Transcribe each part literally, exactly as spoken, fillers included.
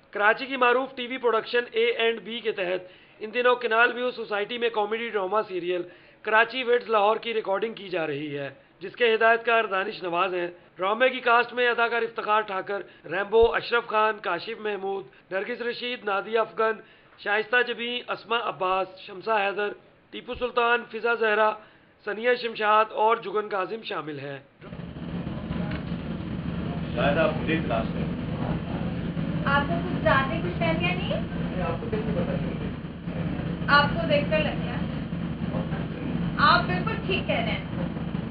कराची की Maroof TV production A and B के तहत इन दिनों किनाल व्यू सोसाइटी में comedy drama serial Karachi weds Lahore की रिकॉर्डिंग की जा रही है, जिसके हिदायतकार दानिश नवाज हैं। ड्रामे की कास्ट में अदाकार इफ्तिखार ठाकर, रैम्बो, अशरफ खान, काशिफ महमूद, नरगिस रशीद, नादिया अफगन, शाइस्ता जबी, अस्मा अब्बास, शमसा हैदर, टीपू सुल्तान, फिजा जहरा, सनिया शमशाद और जुगन काजिम शामिल हैं। शायद आप मुझे क्लास में आपको कुछ ज्यादा कुछ फहमिया नहीं? आपको कैसे पता चली? आपको देखकर लग गया। आप बिल्कुल ठीक कह रहे हैं।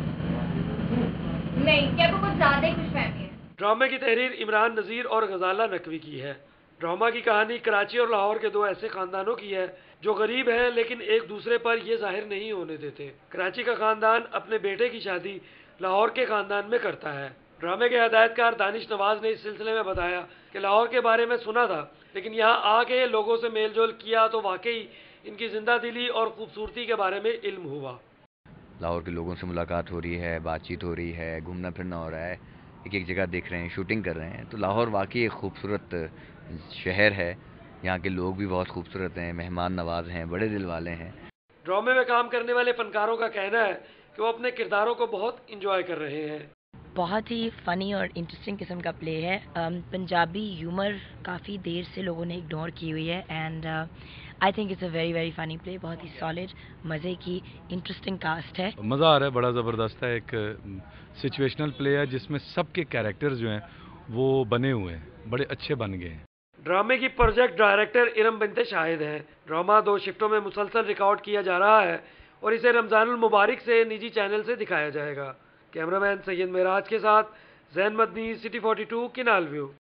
नहीं, क्या आपको कुछ ज्यादा कुछ फहमी है? ड्रामे की तहरीर इमरान नज़ीर और गजाला नकवी की है। ड्रामा की कहानी कराची और लाहौर के दो ऐसे खानदानों की है जो गरीब हैं लेकिन एक दूसरे पर यह जाहिर नहीं होने देते। कराची का खानदान अपने बेटे की शादी लाहौर के खानदान में करता है। ड्रामे के हिदायतकार दानिश नवाज ने इस सिलसिले में बताया कि लाहौर के बारे में सुना था, लेकिन यहाँ आके लोगों से मेलजोल किया तो वाकई इनकी जिंदा दिली और खूबसूरती के बारे में इल्म हुआ। लाहौर के लोगों से मुलाकात हो रही है, बातचीत हो रही है, घूमना फिरना हो रहा है, एक एक जगह देख रहे हैं, शूटिंग कर रहे हैं। तो लाहौर वाकई एक खूबसूरत शहर है। यहाँ के लोग भी बहुत खूबसूरत हैं, मेहमान नवाज हैं, बड़े दिल वाले हैं। ड्रामे में काम करने वाले फनकारों का कहना है कि वो अपने किरदारों को बहुत इंजॉय कर रहे हैं। बहुत ही फ़नी और इंटरेस्टिंग किस्म का प्ले है। पंजाबी ह्यूमर काफ़ी देर से लोगों ने इग्नोर की हुई है and I think it's a very very funny play. बहुत ही सॉलिड, मज़े की, इंटरेस्टिंग कास्ट है। मज़ा आ रहा है, बड़ा ज़बरदस्त है। एक सिचुएशनल प्ले है जिसमें सबके कैरेक्टर्स जो हैं वो बने हुए हैं, बड़े अच्छे बन गए हैं। ड्रामे की प्रोजेक्ट डायरेक्टर इरम बिनते शाहिद हैं। ड्रामा दो शिफ्टों में मुसलसल रिकॉर्ड किया जा रहा है और इसे रमज़ानुल मुबारक से निजी चैनल से दिखाया जाएगा। कैमरामैन सैयद मेराज के साथ Zain Madni, city forty two, canal view.